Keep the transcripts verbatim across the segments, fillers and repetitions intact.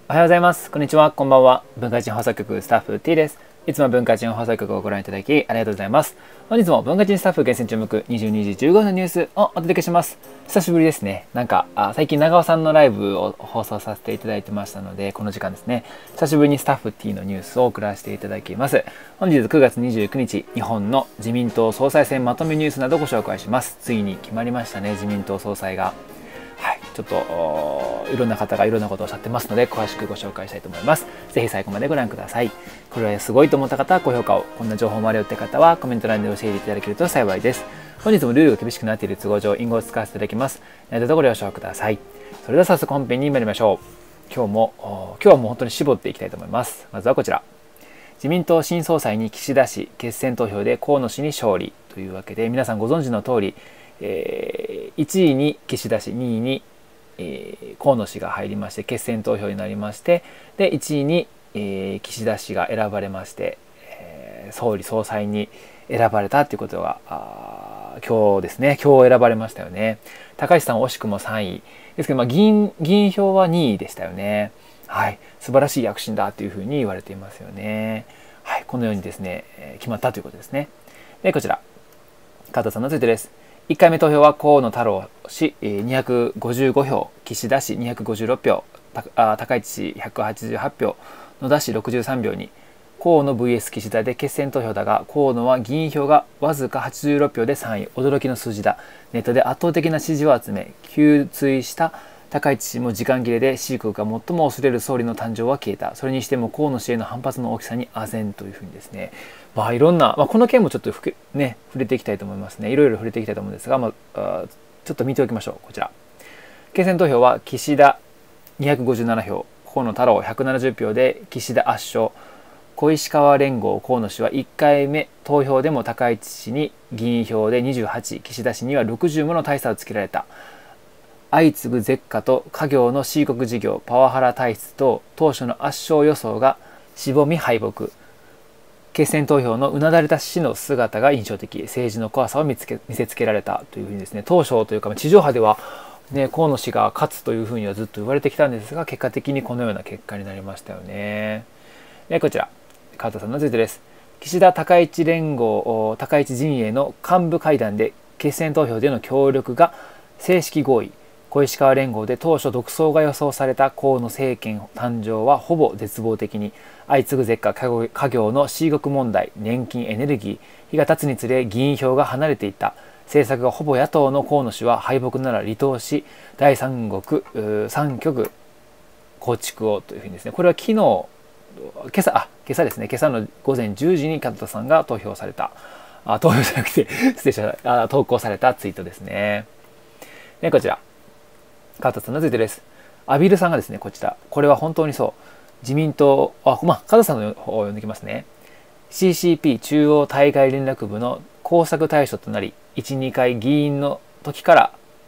おはようございます。こんにちは。こんばんは。文化人放送局スタッフ T です。いつも文化人放送局をご覧いただきありがとうございます。本日も文化人スタッフ厳選注目にじゅうにじじゅうごふんのニュースをお届けします。久しぶりですね。なんかあ最近長尾さんのライブを放送させていただいてましたので、この時間ですね、久しぶりにスタッフ T のニュースを送らせていただきます。本日くがつにじゅうくにち、日本の自民党総裁選まとめニュースなどをご紹介します。ついに決まりましたね、自民党総裁が。はい、ちょっといろんな方がいろんなことをおっしゃってますので、詳しくご紹介したいと思います。ぜひ最後までご覧ください。これはすごいと思った方は高評価を、こんな情報もあるよって方はコメント欄で教えていただけると幸いです。本日もルールが厳しくなっている都合上、隠語を使わせていただきます。何卒ご了承ください。それでは早速本編に参りましょう。今日も今日はもう本当に絞っていきたいと思います。まずはこちら。自民党新総裁に岸田氏、決選投票で河野氏に勝利というわけで、皆さんご存知の通り、えー、いちいに岸田氏、にいに、えー、河野氏が入りまして決選投票になりまして、でいちいに、えー、岸田氏が選ばれまして、えー、総理総裁に選ばれたということがあ今日ですね、今日選ばれましたよね。高市さん惜しくもさんいですけど、まあ、議員、議員票はにいでしたよね。はい、素晴らしい躍進だというふうに言われていますよね。はい、このようにですね、えー、決まったということですね。でこちら加藤さんのツイートです。いっかいめ投票は河野太郎氏にひゃくごじゅうごひょう、岸田氏にひゃくごじゅうろくひょう、高市氏ひゃくはちじゅうはちひょう、野田氏ろくじゅうさんひょうに、河野 ブイエス 岸田で決選投票だが、河野は議員票がわずかはちじゅうろくひょうでさんい、驚きの数字だ。ネットで圧倒的な支持を集め、急追した高市氏も時間切れで支持国が最も恐れる総理の誕生は消えた。それにしても河野氏への反発の大きさに唖然というふうにですね、まあいろんな、まあ、この件もちょっとふけ、ね、触れていきたいと思いますね。いろいろ触れていきたいと思うんですが、まあ、ちょっと見ておきましょう。こちら。決選投票は岸田にひゃくごじゅうななひょう、河野太郎ひゃくななじゅうひょうで岸田圧勝。小石川連合河野氏はいっかいめ投票でも高市氏に議員票でにじゅうはち、岸田氏にはろくじゅうもの大差をつけられた。相次ぐ絶下と家業の C 国事業パワハラ体質と当初の圧勝予想がしぼみ敗北。決選投票のうなだれた死の姿が印象的。政治の怖さを見つけ見せつけられたというふうにですね、当初というか地上波では、ね、河野氏が勝つというふうにはずっと言われてきたんですが、結果的にこのような結果になりましたよね。でこちら川田さんのツイートです。岸田高市連合高市陣営の幹部会談で決選投票での協力が正式合意。小石川連合で当初独走が予想された河野政権誕生はほぼ絶望的に、相次ぐ絶下家業の C 国問題、年金エネルギー、日が経つにつれ議員票が離れていった。政策がほぼ野党の河野氏は敗北なら離党し、第三国三極構築をというふうにですね、これは昨日、今朝、あ、今朝ですね、今朝のごぜんじゅうじに加藤さんが投票された、あ、投票じゃなくて、失礼しました、あ、投稿されたツイートですね。で、こちら。川田さんのツイートです。アビルさんがですね、こちら。これは本当にそう。自民党、あ、まあ、川田さんの方を読んできますね。シーシーピー 中央対外連絡部の工作対象となり、いち、にかい議員の時から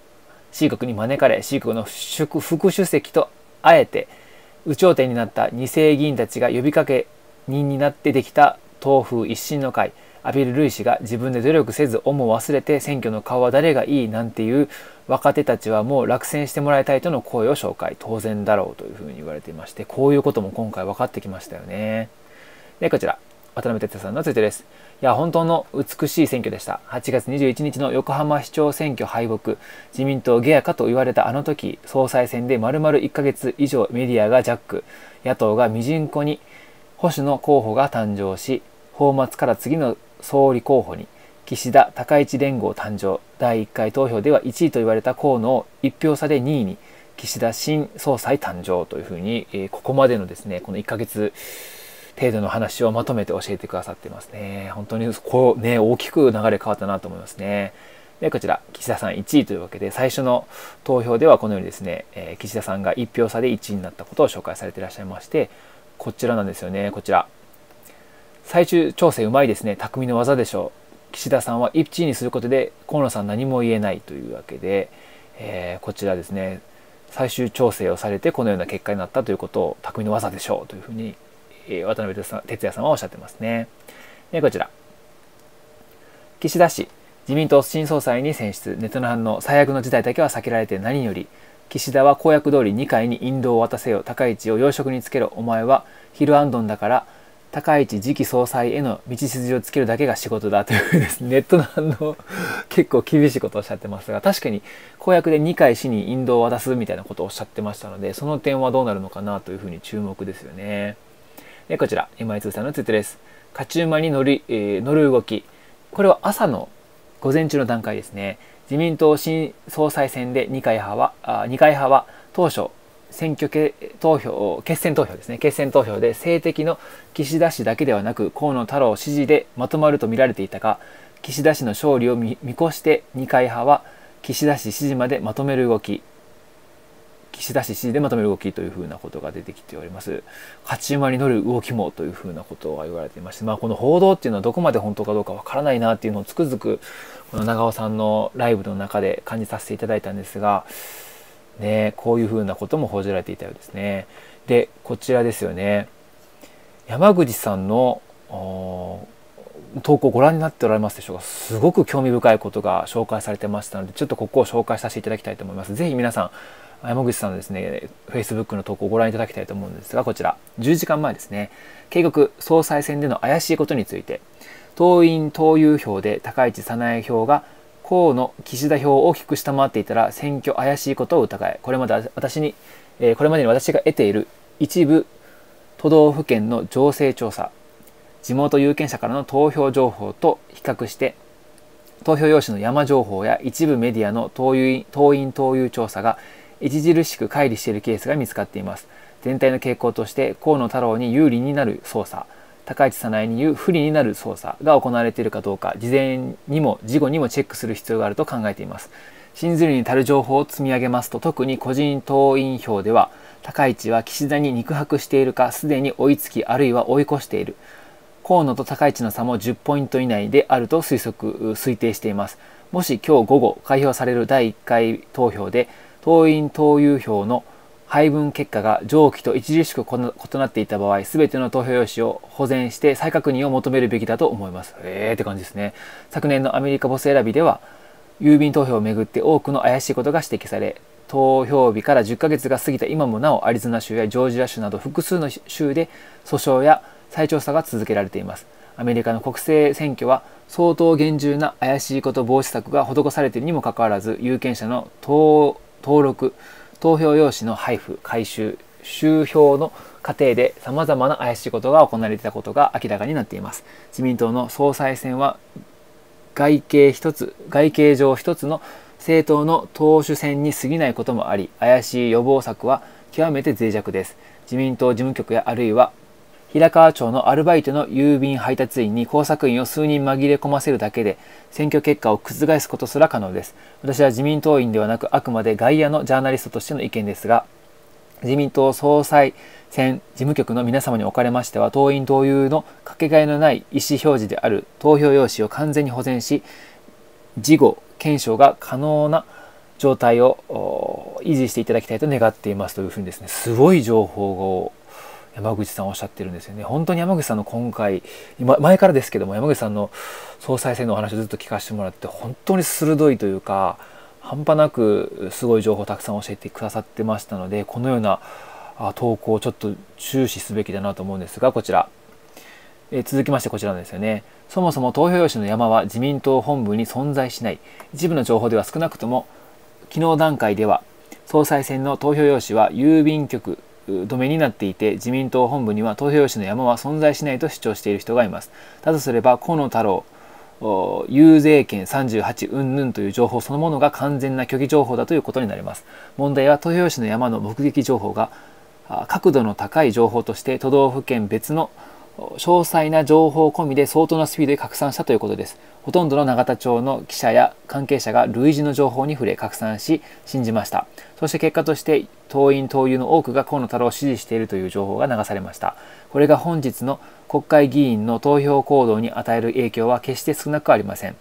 C 国に招かれ、C 国の副主席とあえて、有頂天になったに世議員たちが呼びかけ人になってできた党風一新の会。アビル・ルイ氏が自分で努力せず、恩も忘れて選挙の顔は誰がいいなんていう若手たちはもう落選してもらいたいとの声を紹介。当然だろうというふうに言われていまして、こういうことも今回分かってきましたよね。で、こちら。渡辺哲也さんのツイートです。いや、本当の美しい選挙でした。はちがつにじゅういちにちの横浜市長選挙敗北。自民党ゲアかと言われたあの時、総裁選で丸々いっかげつ以上メディアがジャック。野党がミジンコに保守の候補が誕生し、放末から次の総理候補に岸田高市連合誕生。だいいっかい投票ではいちいと言われた河野をいちひょう差でにいに、岸田新総裁誕生というふうに、えー、ここまでのですね、このいっかげつ程度の話をまとめて教えてくださっていますね。本当にこうね、大きく流れ変わったなと思いますね。でこちら岸田さんいちいというわけで、最初の投票ではこのようにですね、えー、岸田さんがいちひょう差でいちいになったことを紹介されていらっしゃいまして、こちらなんですよね。こちら最終調整うまいですね。匠の技でしょう。岸田さんはいちいにすることで河野さん何も言えないというわけで、えー、こちらですね、最終調整をされてこのような結果になったということを匠の技でしょうというふうに、えー、渡辺哲也さんはおっしゃってますね。でこちら岸田氏自民党新総裁に選出、ネットの反応、最悪の事態だけは避けられて何より、岸田は公約通りにかいに引導を渡せよ、高市を要職につけろ、お前はヒルアンドンだから、高市次期総裁への道筋をつけるだけが仕事だというですね、ネットの反応、結構厳しいことをおっしゃってますが、確かに公約でにかい市に引導を渡すみたいなことをおっしゃってましたので、その点はどうなるのかなというふうに注目ですよね。でこちら、今井通さんのツイートです。勝ち馬に乗る、えー、乗る動き。これは朝の午前中の段階ですね。自民党新総裁選で二階派は、あ二階派は当初、選挙投票、決選投票ですね。決選投票で政敵の岸田氏だけではなく、河野太郎支持でまとまると見られていたが、岸田氏の勝利を見越して二階派は岸田氏支持までまとめる動き、岸田氏支持でまとめる動きというふうなことが出てきております。勝ち馬に乗る動きもというふうなことが言われていまして、まあ、この報道っていうのはどこまで本当かどうかわからないなっていうのをつくづくこの長尾さんのライブの中で感じさせていただいたんですが、ね、こういうふうなことも報じられていたようですね。で、こちらですよね。山口さんの投稿をご覧になっておられますでしょうか。すごく興味深いことが紹介されてましたので、ちょっとここを紹介させていただきたいと思います。ぜひ皆さん、山口さんのですね、Facebook の投稿をご覧いただきたいと思うんですが、こちら、じゅうじかんまえですね。計画総裁選での怪しいことについて、党員・党友票で高市早苗票が河野岸田票を大きく下回っていたら選挙怪しいことを疑え。これまで私に、えー、これまでに私が得ている一部都道府県の情勢調査、地元有権者からの投票情報と比較して、投票用紙の山情報や一部メディアの党員・党員・党友調査が著しく乖離しているケースが見つかっています。全体の傾向として河野太郎に有利になる捜査、高市早苗に不利になる捜査が行われているかどうか、事前にも事後にもチェックする必要があると考えています。信ずるに足る情報を積み上げますと、特に個人党員票では、高市は岸田に肉薄しているか、すでに追いつき、あるいは追い越している。河野と高市の差もじゅっポイント以内であると推測、推定しています。もし今日午後開票されるだいいっかい投票で、党員党友票の配分結果が上記と著しく異なっていた場合、すべての投票用紙を保全して再確認を求めるべきだと思います。えーって感じですね。昨年のアメリカボス選びでは、郵便投票をめぐって多くの怪しいことが指摘され、投票日からじゅっかげつが過ぎた今もなおアリゾナ州やジョージア州など複数の州で訴訟や再調査が続けられています。アメリカの国政選挙は相当厳重な怪しいこと防止策が施されているにもかかわらず、有権者の登録、投票用紙の配布、回収、集票の過程で様々な怪しいことが行われていたことが明らかになっています。自民党の総裁選は外形一つ、外形上一つの政党の党首選に過ぎないこともあり、怪しい予防策は極めて脆弱です。自民党事務局やあるいは平川町のアルバイトの郵便配達員に工作員を数人紛れ込ませるだけで選挙結果を覆すことすら可能です。私は自民党員ではなくあくまで外野のジャーナリストとしての意見ですが、自民党総裁選事務局の皆様におかれましては、党員党友のかけがえのない意思表示である投票用紙を完全に保全し、事後検証が可能な状態を維持していただきたいと願っていますというふうにですね、すごい情報を山口さんおっしゃってるんですよね。本当に山口さんの今回、前からですけども、山口さんの総裁選のお話をずっと聞かせてもらって、本当に鋭いというか、半端なくすごい情報をたくさん教えてくださってましたので、このような投稿をちょっと注視すべきだなと思うんですが、こちら。え続きましてこちらなんですよね。そもそも投票用紙の山は自民党本部に存在しない。一部の情報では少なくとも、昨日段階では、総裁選の投票用紙は郵便局、止めになっていて、自民党本部には投票用紙の山は存在しないと主張している人がいます。だとすれば河野太郎遊説権さんじゅうはち云々という情報そのものが完全な虚偽情報だということになります。問題は投票用紙の山の目撃情報が角度の高い情報として都道府県別の詳細な情報込みで相当なスピードで拡散したということです。ほとんどの永田町の記者や関係者が類似の情報に触れ拡散し信じました。そして結果として党員党友の多くが河野太郎を支持しているという情報が流されました。これが本日の国会議員の投票行動に与える影響は決して少なくありません。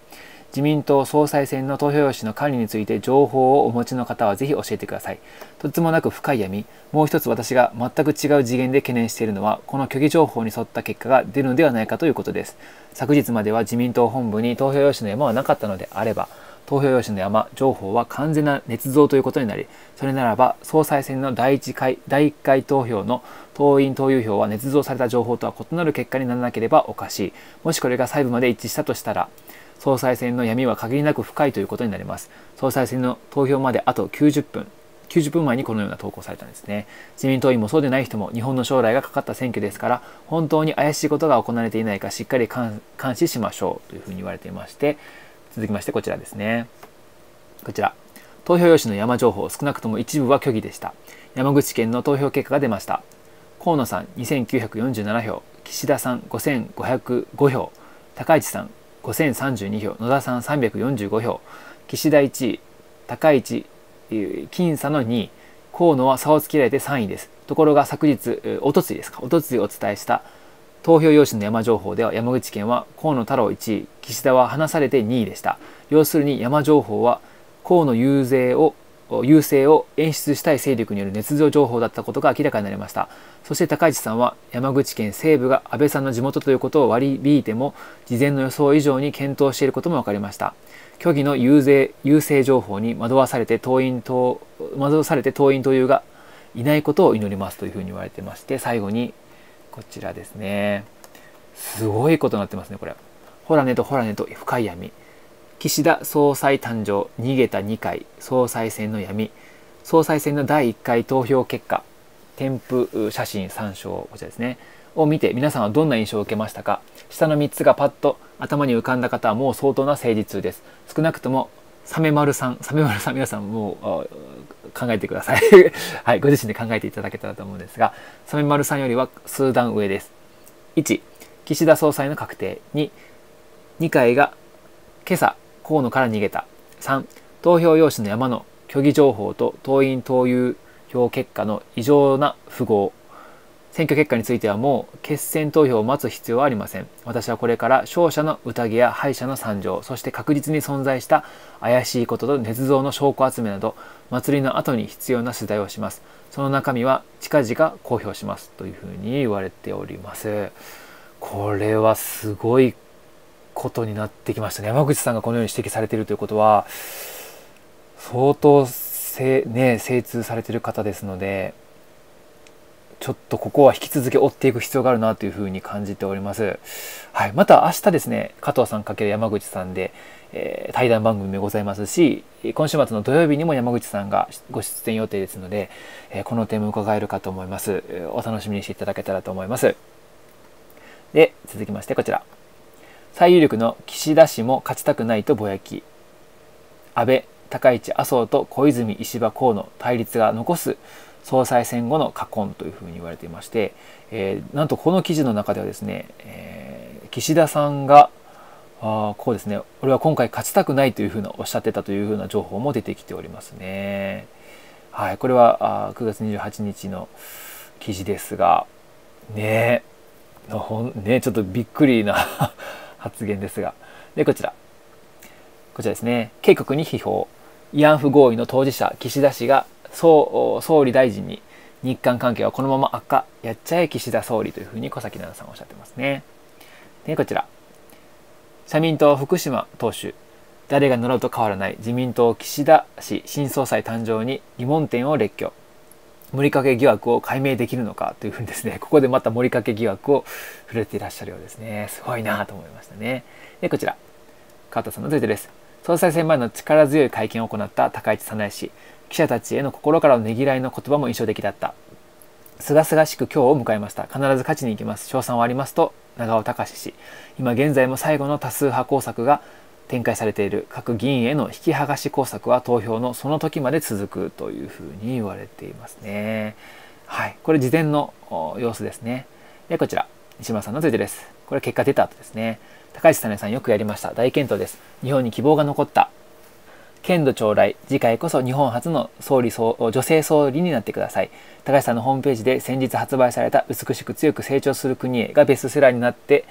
自民党総裁選の投票用紙の管理について情報をお持ちの方はぜひ教えてください。とてつもなく深い闇。もう一つ私が全く違う次元で懸念しているのは、この虚偽情報に沿った結果が出るのではないかということです。昨日までは自民党本部に投票用紙の山はなかったのであれば、投票用紙の山情報は完全な捏造ということになり、それならば総裁選の第一回第一回投票の党員党友票は捏造された情報とは異なる結果にならなければおかしい。もしこれが細部まで一致したとしたら、総裁選の闇は限りなく深いということになります。総裁選の投票まであときゅうじゅっぷんきゅうじゅっぷんまえにこのような投稿されたんですね。自民党員もそうでない人も日本の将来がかかった選挙ですから、本当に怪しいことが行われていないかしっかり監視しましょうというふうに言われていまして、続きましてこちらですね。こちら。投票用紙の山情報、少なくとも一部は虚偽でした。山口県の投票結果が出ました。河野さんにせんきゅうひゃくよんじゅうななひょう、岸田さんごせんごひゃくごひょう、高市さんごせんさんじゅうにひょう、野田さんさんびゃくよんじゅうごひょう、岸田いちい、高市、僅差のにい、河野は差をつけられてさんいです。ところが昨日、おとついですか、おとついお伝えした投票用紙の山情報では、山口県は河野太郎いちい、岸田は離されてにいでした。要するに山情報は河野優勢を優勢を演出したい勢力による捏造情報だったことが明らかになりました。そして高市さんは山口県西部が安倍さんの地元ということを割り引いても事前の予想以上に検討していることも分かりました。虚偽の優勢優勢情報に惑わされて党員党惑わされて党員党友がいないことを祈りますというふうに言われてまして、最後にこちらですね。すごいことになってますねこれ。ほらねとほらねと深い闇。岸田総裁誕生、逃げたにかい、総裁選の闇、総裁選のだいいっかい投票結果、添付写真参照、こちらですね、を見て皆さんはどんな印象を受けましたか。下のみっつがパッと頭に浮かんだ方はもう相当な誠実です。少なくともサメマルさん、サメマルさん皆さんもう考えてください。はい、ご自身で考えていただけたらと思うんですが、サメマルさんよりは数段上です。いち、岸田総裁の確定。に、にかいが今朝、河野から逃げた。さん、投票用紙の山の虚偽情報と党員党友票結果の異常な符合。選挙結果についてはもう決選投票を待つ必要はありません。私はこれから勝者の宴や敗者の参上、そして確実に存在した怪しいことと捏造の証拠集めなど、祭りの後に必要な取材をします。その中身は近々公表します。というふうに言われております。これはすごいことになってきましたね。山口さんがこのように指摘されているということは相当せ、ね、精通されている方ですので、ちょっとここは引き続き追っていく必要があるなというふうに感じております。はい、また明日ですね、加藤さん×山口さんで、えー、対談番組もございますし、今週末の土曜日にも山口さんがご出演予定ですので、えー、この点も伺えるかと思います。お楽しみにしていただけたらと思います。で、続きましてこちら。最有力の岸田氏も勝ちたくないとぼやき、安倍、高市、麻生と小泉、石破、河野対立が残す総裁選後の禍根というふうに言われていまして、えー、なんとこの記事の中ではですね、えー、岸田さんがあこうですね、俺は今回勝ちたくないというふうなおっしゃってたというふうな情報も出てきておりますね。はい、これはあくがつにじゅうはちにちの記事ですが、ねえ、ねちょっとびっくりな発言ですが。で、こちら。こちらですね。警告に批評。慰安婦合意の当事者、岸田氏が総、総理大臣に日韓関係はこのまま悪化、やっちゃえ岸田総理というふうに小崎奈々さんおっしゃってますね。で、こちら。社民党福島党首。誰が習うと変わらない自民党岸田氏新総裁誕生に疑問点を列挙。盛りかけ疑惑を解明できるのかというふうにですね、ここでまた盛りかけ疑惑を触れていらっしゃるようですね。すごいなと思いましたね。で、こちら。川田さんのツイートです。総裁選前の力強い会見を行った高市早苗氏。記者たちへの心からのねぎらいの言葉も印象的だった。すがすがしく今日を迎えました。必ず勝ちに行きます。賞賛はありますと、長尾隆氏。今現在も最後の多数派工作が展開されている各議員への引き剥がし工作は投票のその時まで続くというふうに言われていますね。はい。これ事前の様子ですね。で、こちら。西村さんのツイートです。これ結果出た後ですね。高市早苗さんよくやりました。大健闘です。日本に希望が残った。剣道将来、次回こそ日本初の総理総女性総理になってください。高市さんのホームページで先日発売された美しく強く成長する国へがベストセラーになって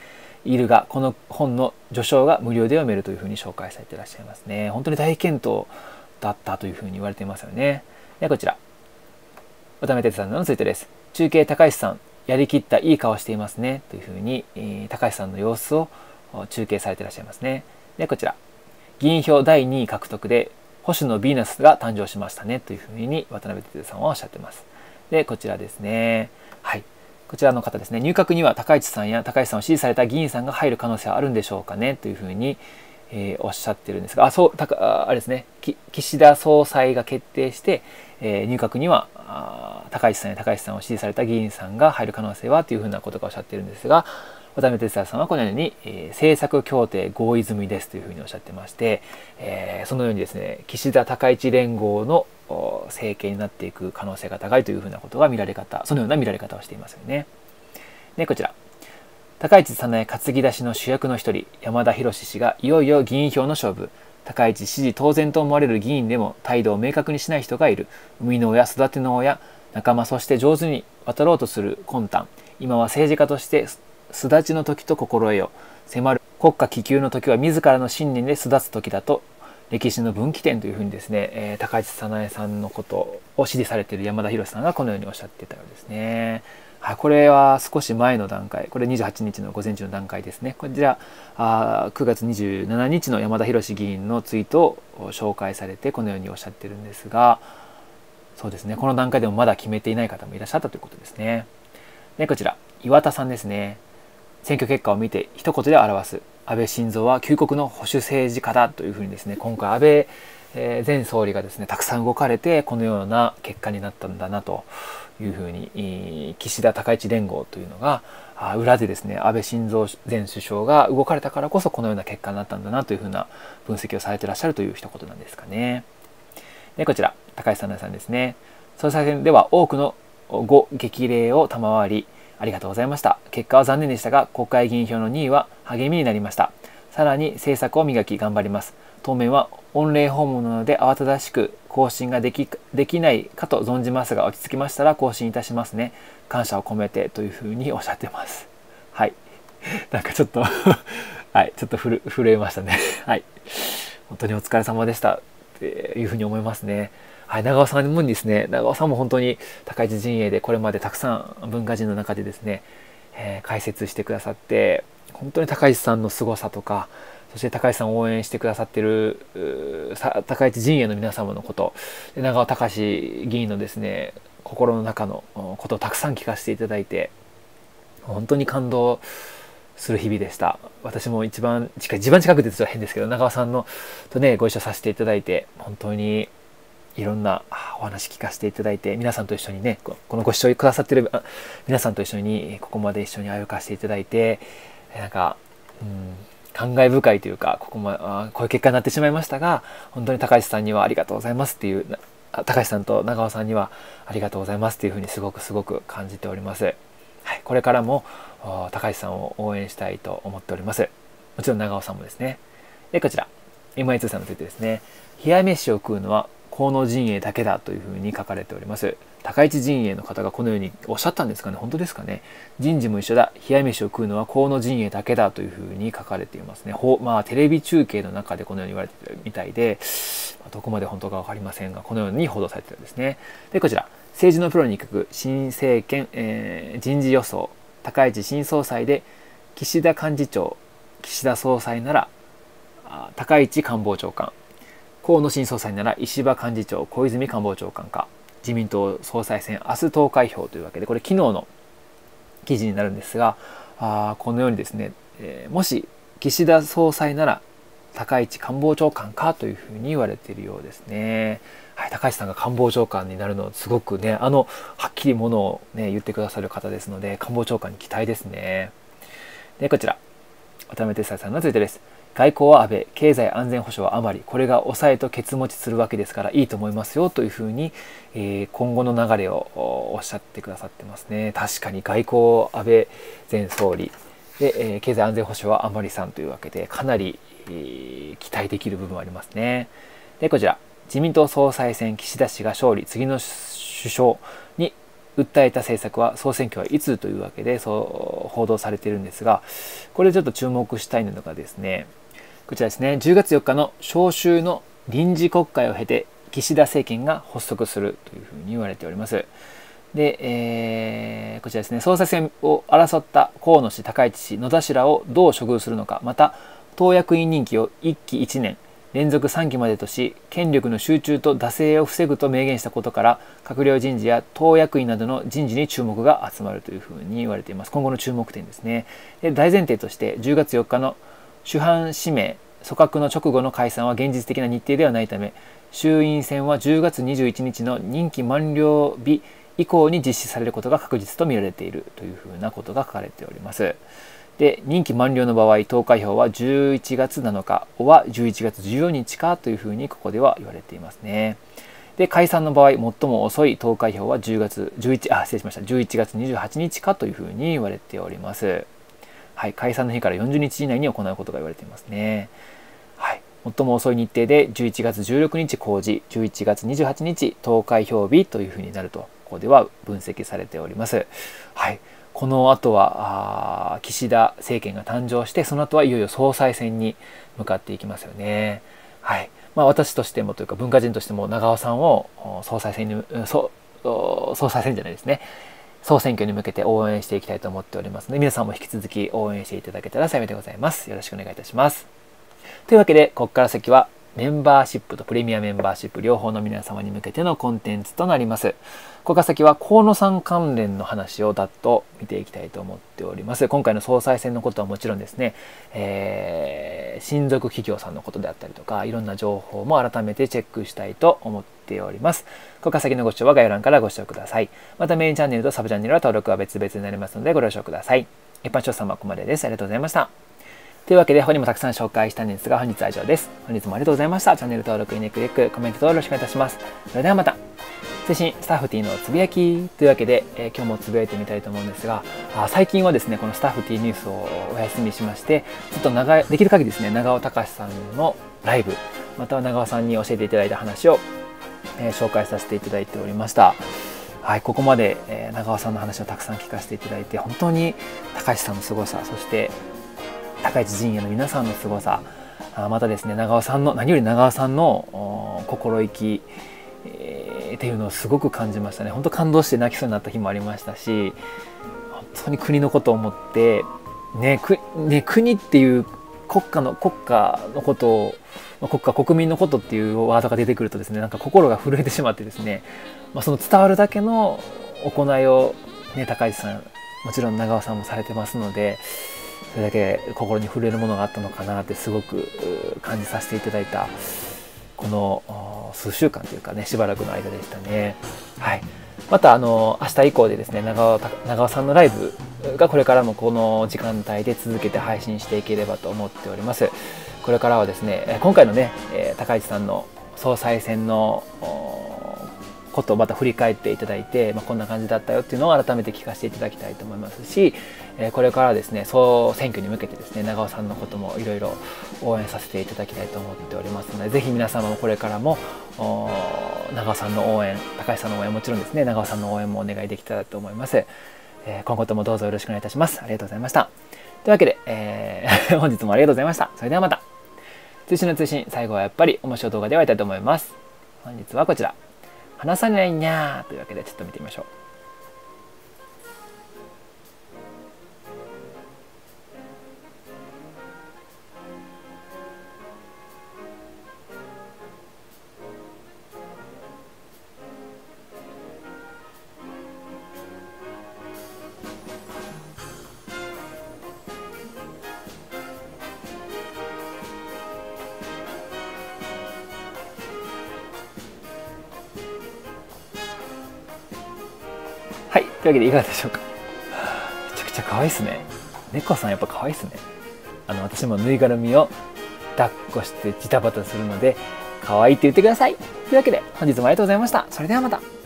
いるが、この本の序章が無料で読めるというふうに紹介されていらっしゃいますね。本当に大健闘だったというふうに言われていますよね。ではこちら、渡辺哲さんのツイートです。中継高橋さん、やりきったいい顔していますねというふうに、えー、高橋さんの様子を中継されていらっしゃいますね。でこちら、議員票だいにい獲得で星野ヴィーナスが誕生しましたねというふうに渡辺哲さんはおっしゃっています。でこちらですね、はい、こちらの方ですね、入閣には高市さんや高市さんを支持された議員さんが入る可能性はあるんでしょうかねというふうに、えー、おっしゃってるんですが、あそうたかあれですね、岸田総裁が決定して、えー、入閣には高市さんや高市さんを支持された議員さんが入る可能性はというふうなことがおっしゃっているんですが、渡辺哲也さんはこのように、えー、政策協定合意済みですというふうにおっしゃってまして、えー、そのようにですね、岸田高市連合の政権になっていく可能性が高いというふうなことが見られ方、そのような見られ方をしていますよね。でこちら、高市早苗担ぎ出しの主役の一人、山田博氏がいよいよ議員票の勝負。高市支持当然と思われる議員でも態度を明確にしない人がいる。生みの親、育ての親、仲間、そして上手に渡ろうとする魂胆。今は政治家として巣立ちの時と心得よ。迫る国家気球の時は自らの信念で巣立つ時だと、歴史の分岐点というふうにですね、えー、高市早苗さんのことを支持されている山田博さんがこのようにおっしゃっていたようですね。はい、これは少し前の段階、これにじゅうはちにちの午前中の段階ですね。こちらあくがつにじゅうしちにちの山田博議員のツイートを紹介されてこのようにおっしゃってるんですが、そうですね、この段階でもまだ決めていない方もいらっしゃったということですね。でこちら、岩田さんですね。選挙結果を見て一言で表す。安倍晋三は旧国の保守政治家だというふうにですね、今回安倍前総理がですね、たくさん動かれてこのような結果になったんだなというふうに、岸田高市連合というのが裏でですね、安倍晋三前首相が動かれたからこそこのような結果になったんだなというふうな分析をされていらっしゃるという一言なんですかね。でこちら、高市早苗さんですね。総裁選では多くのご激励を賜りありがとうございました。結果は残念でしたが、国会議員票のにいは励みになりました。さらに政策を磨き頑張ります。当面は御礼訪問なので慌ただしく更新ができ、できないかと存じますが、落ち着きましたら更新いたしますね。感謝を込めてというふうにおっしゃってます。はい。なんかちょっとはい、ちょっとふる震えましたね。はい。本当にお疲れ様でしたっていうふうに思いますね。はい、長尾さんもですね、長尾さんも本当に高市陣営でこれまでたくさん文化人の中でですね、えー、解説してくださって、本当に高市さんの凄さとか、そして高市さんを応援してくださっている高市陣営の皆様のこと、長尾隆議員のですね、心の中のことをたくさん聞かせていただいて、本当に感動する日々でした。私も一番近い、一番近くで実は変ですけど、長尾さんのとね、ご一緒させていただいて、本当にいろんなお話聞かせていただいて、皆さんと一緒にね、このご視聴くださっている皆さんと一緒にここまで一緒に歩かせていただいて、なんか、うん、感慨深いというか、ここまあこういう結果になってしまいましたが、本当に高橋さんにはありがとうございますっていう、高橋さんと長尾さんにはありがとうございますっていうふうにすごくすごく感じております。はい、これからも高橋さんを応援したいと思っております。もちろん長尾さんもですね。で、こちら、エムアイツー さんのツイートですね。冷や飯を食うのは河野陣営だけだというふうに書かれております。高市陣営の方がこのようにおっしゃったんですかね。本当ですかね。人事も一緒だ。冷や飯を食うのは河野陣営だけだというふうに書かれていますね。ほまあテレビ中継の中でこのように言われているみたいで、どこまで本当か分かりませんが、このように報道されているんですね。で、こちら、政治のプロに聞く新政権、えー、人事予想。高市新総裁で岸田幹事長、岸田総裁なら高市官房長官、河野新総裁なら石破幹事長、小泉官房長官か。自民党総裁選明日投開票というわけで、これ昨日の記事になるんですが、あこのようにですね、えー、もし岸田総裁なら高市官房長官かというふうに言われているようですね。はい、高市さんが官房長官になるのすごくね、あのはっきりものを、ね、言ってくださる方ですので、官房長官に期待ですね。でこちら、渡辺哲也さんのツイートです。外交は安倍、経済安全保障は甘利、これが抑えとケツ持ちするわけですからいいと思いますよというふうに、えー、今後の流れをおっしゃってくださってますね。確かに外交安倍前総理で、えー、経済安全保障は甘利さんというわけで、かなり、えー、期待できる部分はありますね。でこちら、自民党総裁選岸田氏が勝利、次の首相に訴えた政策は総選挙はいつというわけでそう報道されているんですが、これちょっと注目したいのがですね、こちらですね、じゅうがつよっかの召集の臨時国会を経て岸田政権が発足するというふうに言われております。で、えー、こちらですね、総裁選を争った河野氏、高市氏、野田氏らをどう処遇するのか、また党役員任期をいっきいちねん連続さんきまでとし、権力の集中と惰性を防ぐと明言したことから、閣僚人事や党役員などの人事に注目が集まるというふうに言われています。今後の注目点ですね。で、大前提としてじゅうがつよっかの主犯指名組閣の直後の解散は現実的な日程ではないため、衆院選はじゅうがつにじゅういちにちの任期満了日以降に実施されることが確実と見られているというふうなことが書かれております。で、任期満了の場合、投開票はじゅういちがつなのかはじゅういちがつじゅうよっかというふうにここでは言われていますね。で、解散の場合、最も遅い投開票はじゅうがつじゅういち、あ、失礼しました、じゅういちがつにじゅうはちにちかというふうに言われております。はい、解散の日からよんじゅうにち以内に行うことが言われていますね。はい、最も遅い日程でじゅういちがつじゅうろくにち公示、じゅういちがつにじゅうはちにち投開票日というふうになると、ここでは分析されております。はい、この後は岸田政権が誕生して、その後はいよいよ総裁選に向かっていきますよね。はい、まあ、私としてもというか文化人としても長尾さんを総裁選に総総裁選じゃないですね総選挙に向けて応援していきたいと思っておりますので、皆さんも引き続き応援していただけたら幸いでございます。よろしくお願いいたします。というわけで、ここから先はメンバーシップとプレミアメンバーシップ両方の皆様に向けてのコンテンツとなります。ここから先は河野さん関連の話をだっと見ていきたいと思っております。今回の総裁選のことはもちろんですね、えー、親族企業さんのことであったりとか、いろんな情報も改めてチェックしたいと思っております。ここから先のご視聴は概要欄からご視聴ください。またメインチャンネルとサブチャンネルは登録は別々になりますのでご了承ください。一般視聴者様はここまでです。ありがとうございました。というわけで、他にもたくさん紹介したんですが、本日は以上です。本日もありがとうございました。チャンネル登録、いいね、クリック、コメントとよろしくお願いいたします。それではまた。推進スタッフ T のつぶやきというわけで、えー、今日もつぶやいてみたいと思うんですが、あ最近はですね、このスタッフ T ニュースをお休みしまして、ちょっと長いできる限りですね、長尾隆さんのライブ、または長尾さんに教えていただいた話を、えー、紹介させていただいておりました。はい、ここまで、えー、長尾さんの話をたくさん聞かせていただいて、本当に高橋さんの凄さ、そして高市陣営の皆さんの凄さ、あまたですね、長尾さんの何より長尾さんの心意気、えー、っていうのをすごく感じましたね。本当感動して泣きそうになった日もありましたし、本当に国のことを思ってね、くね国っていう国家の国家のことを、国家国民のことっていうワードが出てくるとですね、なんか心が震えてしまってですね、まあ、その伝わるだけの行いをね、高市さんもちろん長尾さんもされてますので、それだけ心に触れるものがあったのかなってすごく感じさせていただいたこの数週間というかね、しばらくの間でしたね。はい、またあの明日以降でですね、長尾、長尾さんのライブがこれからもこの時間帯で続けて配信していければと思っております。これからはですね、今回のね、高市さんの総裁選のことをまた振り返っていただいて、まあ、こんな感じだったよっていうのを改めて聞かせていただきたいと思いますし、えー、これからですね、総選挙に向けてですね、長尾さんのこともいろいろ応援させていただきたいと思っておりますので、ぜひ皆様もこれからも長尾さんの応援、高橋さんの応援もちろんですね、長尾さんの応援もお願いできたらと思います。えー、今後ともどうぞよろしくお願いいたします。ありがとうございました。というわけで、えー、本日もありがとうございました。それではまた。通信の通信、最後はやっぱり面白い動画で終わりたいと思います。本日はこちら。話さないにゃーというわけでちょっと見てみましょう。はい、というわけでいかがでしょうか。めちゃくちゃ可愛いですね。猫さんやっぱ可愛いですね。あの私もぬいぐるみを抱っこしてジタバタするので可愛いって言ってください。というわけで本日もありがとうございました。それではまた。